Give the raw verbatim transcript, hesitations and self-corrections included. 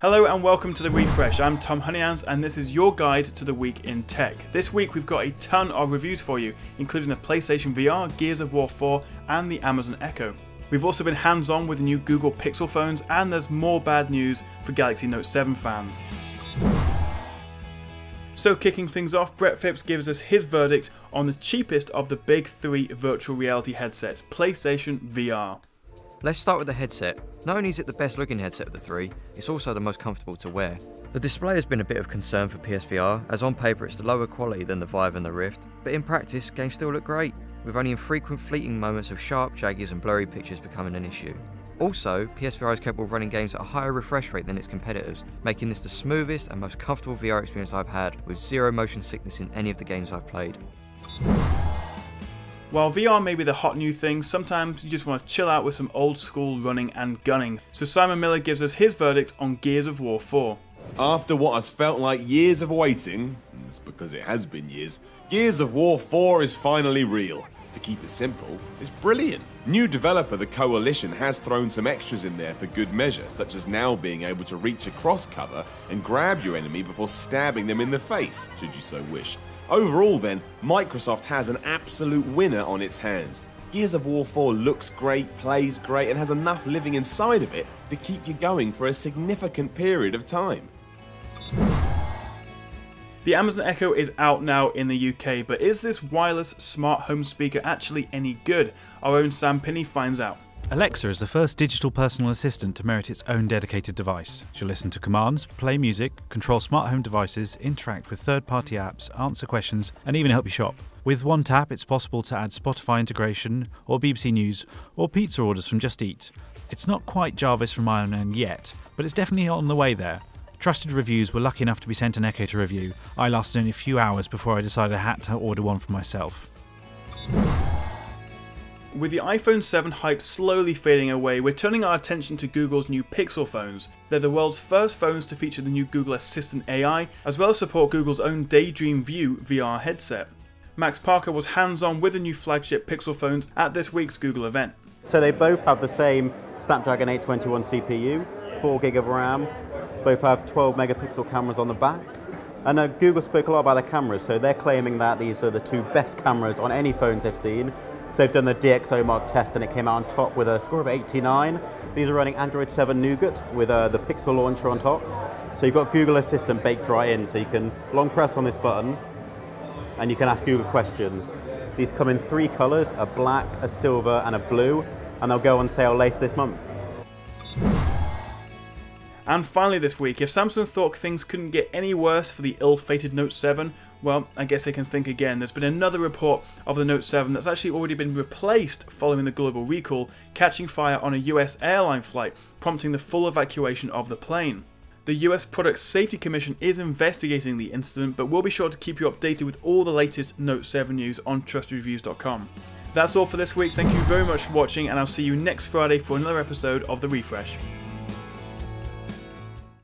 Hello and welcome to The Refresh. I'm Tom Honeyhands and this is your guide to the week in tech. This week we've got a ton of reviews for you, including the PlayStation V R, Gears of War four and the Amazon Echo. We've also been hands-on with the new Google Pixel phones, and there's more bad news for Galaxy Note seven fans. So kicking things off, Brett Phipps gives us his verdict on the cheapest of the big three virtual reality headsets, PlayStation V R. Let's start with the headset. Not only is it the best looking headset of the three, it's also the most comfortable to wear. The display has been a bit of concern for P S V R, as on paper it's the lower quality than the Vive and the Rift, but in practice games still look great, with only infrequent fleeting moments of sharp, jaggies and blurry pictures becoming an issue. Also, P S V R is capable of running games at a higher refresh rate than its competitors, making this the smoothest and most comfortable V R experience I've had, with zero motion sickness in any of the games I've played. While V R may be the hot new thing, sometimes you just want to chill out with some old school running and gunning. So Simon Miller gives us his verdict on Gears of War four. After what has felt like years of waiting, and it's because it has been years, Gears of War four is finally real. To keep it simple, it's brilliant. New developer The Coalition has thrown some extras in there for good measure, such as now being able to reach across cover and grab your enemy before stabbing them in the face, should you so wish. Overall then, Microsoft has an absolute winner on its hands. Gears of War four looks great, plays great, and has enough living inside of it to keep you going for a significant period of time. The Amazon Echo is out now in the U K, but is this wireless smart home speaker actually any good? Our own Sam Pinney finds out. Alexa is the first digital personal assistant to merit its own dedicated device. She'll listen to commands, play music, control smart home devices, interact with third-party apps, answer questions, and even help you shop. With one tap, it's possible to add Spotify integration, or B B C News, or pizza orders from Just Eat. It's not quite Jarvis from Iron Man yet, but it's definitely on the way there. Trusted Reviews were lucky enough to be sent an Echo to review. I lasted only a few hours before I decided I had to order one for myself. With the iPhone seven hype slowly fading away, we're turning our attention to Google's new Pixel phones. They're the world's first phones to feature the new Google Assistant A I, as well as support Google's own Daydream View V R headset. Max Parker was hands-on with the new flagship Pixel phones at this week's Google event. So they both have the same Snapdragon eight twenty-one C P U, four gig of RAM, both have twelve megapixel cameras on the back. And uh, Google spoke a lot about the cameras, so they're claiming that these are the two best cameras on any phones they've seen. So they've done the D X O mark test and it came out on top with a score of eighty-nine. These are running Android seven Nougat with uh, the Pixel launcher on top. So you've got Google Assistant baked right in, so you can long press on this button and you can ask Google questions. These come in three colors, a black, a silver and a blue, and they'll go on sale later this month. And finally this week, if Samsung thought things couldn't get any worse for the ill-fated Note seven, well, I guess they can think again. There's been another report of the Note seven that's actually already been replaced following the global recall, catching fire on a U S airline flight, prompting the full evacuation of the plane. The U S Product Safety Commission is investigating the incident, but we'll be sure to keep you updated with all the latest Note seven news on trusted reviews dot com. That's all for this week. Thank you very much for watching, and I'll see you next Friday for another episode of The Refresh.